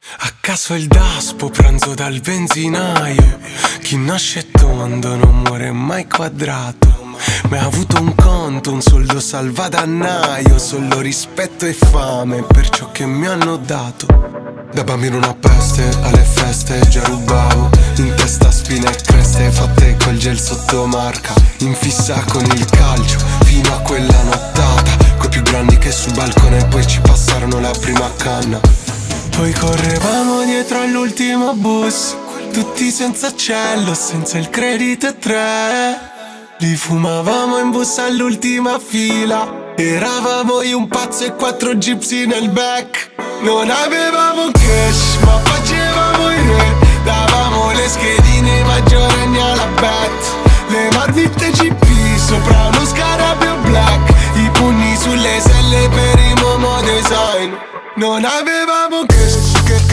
A caso il Daspo, pranzo dal benzinaio. Chi nasce tondo non muore mai quadrato. Ma ha avuto un conto, un soldo salvadannaio. Solo rispetto e fame per ciò che mi hanno dato. Da bambino una peste, alle feste già rubavo. In testa spine e creste fatte col gel sotto marca. In fissa con il calcio, fino a quella nottata. Coi più grandi che sul balcone, poi ci passarono la prima canna. Poi correvamo dietro all'ultimo bus, tutti senza cielo, senza il credito e tre. Li fumavamo in bus all'ultima fila. Eravamo io un pazzo e 4 gypsy nel back. Non avevamo cash, ma facevamo i re. Davamo le schedine ai maggiorenni alla bet. Le marmitte GP sopra uno scarabeo black. I pugni sulle selle per i Momo design. Non avevamo cash,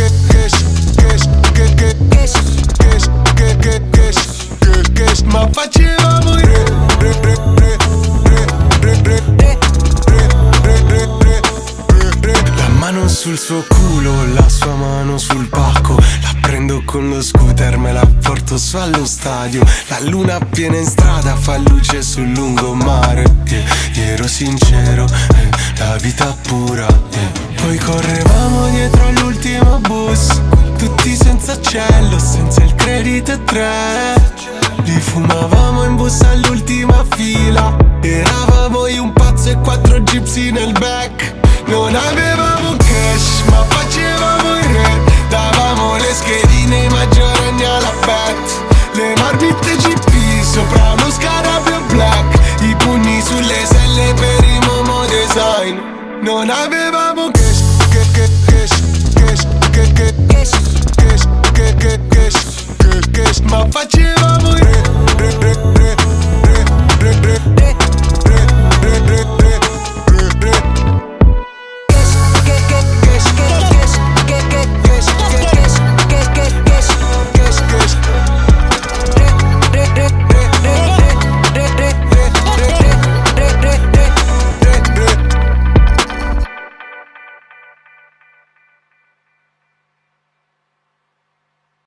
ma facevamo i re. La mano sul suo culo, la sua mano sul pacco. La prendo con lo scooter, me la porto su allo stadio. La luna piena in strada fa luce sul lungomare. Ero sincero, la vita pura. Poi correvamo dietro all'ultimo bus, tutti senza cielo, senza il credito e tre. Li fumavamo in bus all'ultima fila. Eravamo io un pazzo e 4 gypsy nel back. Non avevamo cash, ma facevamo